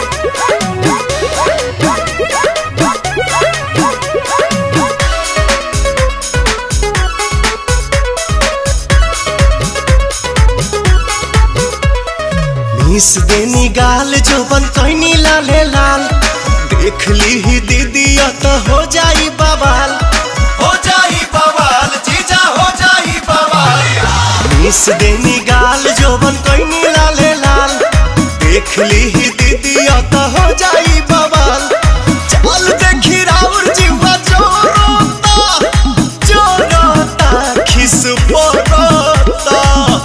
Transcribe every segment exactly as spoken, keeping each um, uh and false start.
Miss देनी गाल जो बन कैनी लाले लाल देख ली ही दीदी तो हो जाई बवाल हो जाई बवाल जीजा हो जाई बवाल। मिस देनी गाल जो बन कैनी लाले लाल देख ली ही दीदी तो हो जाई बवाल। चल देखी राउर जीवा जोरोता जोरोता खिस पोरोता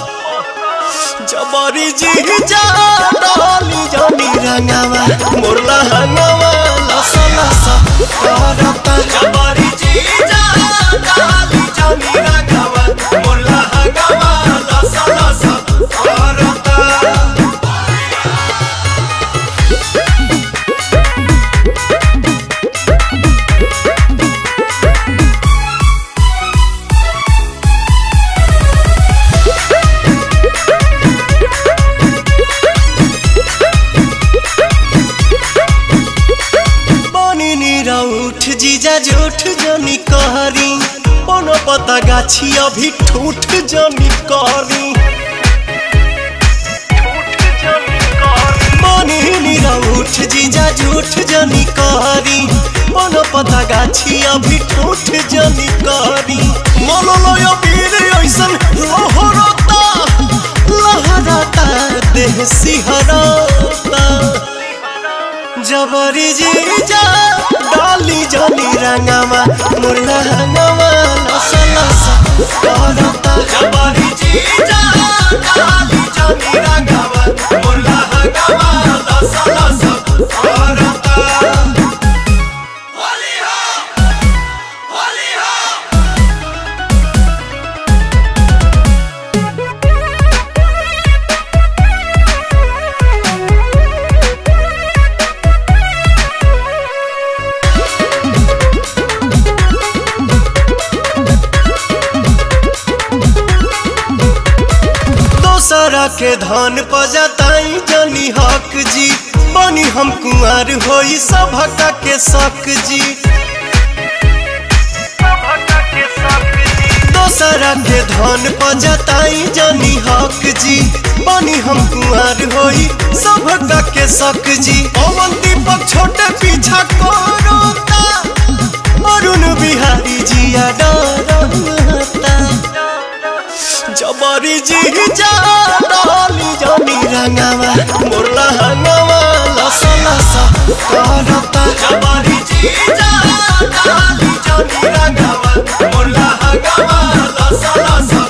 जबरी जी जा डाली जानी रंगावा मोरला हंगावा लसा लसा करता जबरी जी जा डाली जानी रंगावा मोरला हंगावा लसा लसा करता। उठ जीजा झूठ जनी कहरी बनो पता गाछी अभी ठूठ जनी कहरी बनी नीरा उठ जीजा झूठ जनी कहरी बनो पता गाछी अभी ठूठ जनी कहरी मोलो लोयो वीर ऐसन लहरता लहरता देह सिहरता जबरी जीजा डाली जानी रंगावा मुरला हंगावा लसा लसा करता जबरी जीजा डाली जानी रंगावा मोरला हंगावा लसा लसा करता। होली हो होली हो दोसरा के धन पजताई जनी हक जी बनी हम कुंवर होई सभका के शक जी दोसरा के धन पजताई जनी हक जी बनी हम कुंवर होई सभका के शक जी पवन दीपक छोटे पीछा कोरोता अरुण बिहारी जिया डरता जबरी जी जा डाली जानी रंगावा मोरला हंगावा लसा लसा करता जबरी जीजा डाली जानी रंगावा मोरला हंगावा लसा लसा